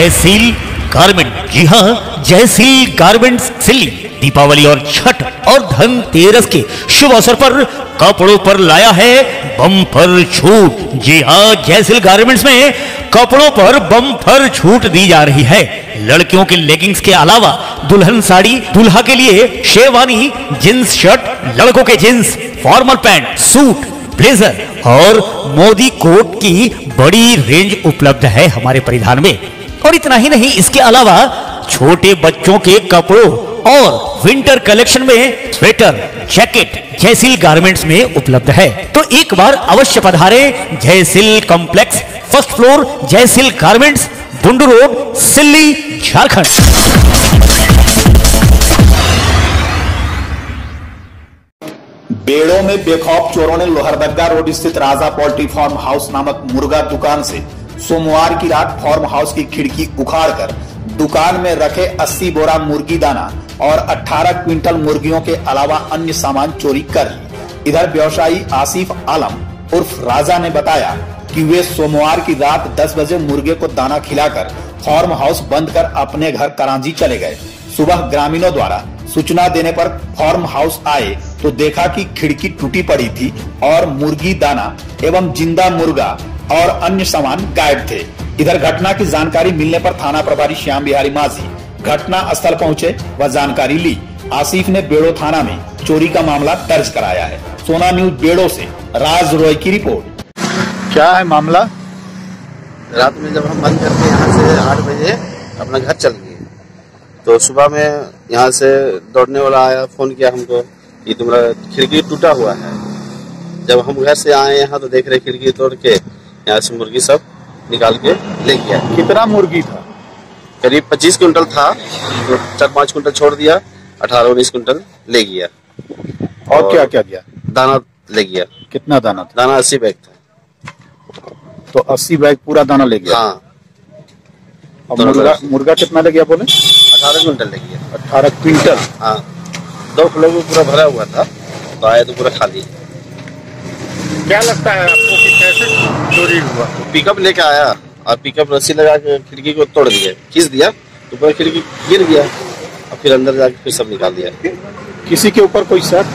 Jaysil garment. जी हाँ, Jaysil garments सिल्ली दीपावली और छठ और धनतेरस के शुभ अवसर पर कपड़ों पर लाया है बम्पर छूट। जी हाँ, जयसील गारमेंट्स में कपड़ों पर बम्पर छूट दी जा रही है। लड़कियों के लेगिंग्स के अलावा दुल्हन साड़ी, दूल्हा के लिए शेरवानी, जींस शर्ट, लड़कों के jeans, formal pant, suit, blazer और मोदी कोट की बड़ी रेंज उपलब्ध है हमारे परिधान में। और इतना ही नहीं, इसके अलावा छोटे बच्चों के कपड़ों और विंटर कलेक्शन में स्वेटर, जैकेट जयसील गारमेंट्स में उपलब्ध है। तो एक बार अवश्य पधारे Jaiseel complex, first floor, Jaiseel garments, Bundu road, Silli, Jharkhand. बेड़ों में बेखौफ चोरों ने लोहरदगा रोड स्थित राजा पोल्ट्री फार्म हाउस नामक मुर्गा दुकान से सोमवार की रात फार्म हाउस की खिड़की उखाड़कर दुकान में रखे 80 बोरा मुर्गी दाना और 18 क्विंटल मुर्गियों के अलावा अन्य सामान चोरी कर ली। इधर व्यवसायी आसिफ आलम उर्फ राजा ने बताया कि वे सोमवार की रात 10 बजे मुर्गे को दाना खिलाकर फार्म हाउस बंद कर अपने घर करांजी चले गए। सुबह ग्रामीणों द्वारा सूचना देने पर फार्म हाउस आए तो देखा कि खिड़की टूटी पड़ी थी और मुर्गी दाना एवं जिंदा मुर्गा और अन्य सामान गायब थे। इधर घटना की जानकारी मिलने पर थाना प्रभारी श्याम बिहारी माझी घटना स्थल पहुंचे व जानकारी ली। आसिफ ने बेड़ो थाना में चोरी का मामला दर्ज कराया है। सोना न्यूज बेड़ो से राज रॉय की रिपोर्ट। क्या है मामला? रात में जब हम बंद करके यहाँ से 8 बजे अपना घर चल गए तो सुबह में यहाँ से दौड़ने वाला आया, फोन किया हमको कि तुम्हारा खिड़की टूटा हुआ है। जब हम घर से आए यहाँ तो देख रहे खिड़की तोड़ के यहाँ से मुर्गी सब निकाल के ले गया। कितना मुर्गी था? करीब 25 क्विंटल था, तो 4-5 क्विंटल छोड़ दिया, 18-19 क्विंटल ले गया। और क्या क्या गया? दाना ले गया। कितना दाना था? दाना 80 बैग था। तो 80 बैग पूरा दाना ले गया? हाँ। और मुर्गा कितना ले गया बोले? 18 क्विंटल ले गया। 18 क्विंटल? हाँ, 2 फ्लोर में पूरा भरा हुआ था, तो आया तो पूरा खाली। क्या लगता है आपको कि कैसे चोरी हुआ? पिकअप लेके आया और पिकअप रस्सी लगा के खिड़की को तोड़ दिया, खींच दिया तो पूरा खिड़की गिर गया और फिर अंदर जाके फिर सब निकाल दिया। किसी के ऊपर कोई शक?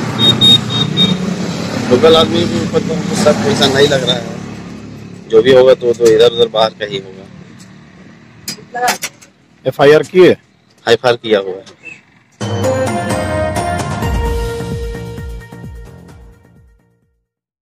लोकल आदमी के ऊपर तो हमको शक ऐसा नहीं लग रहा है। जो भी होगा तो इधर उधर बाहर का ही होगा। FIR किए? FIR किया हुआ है।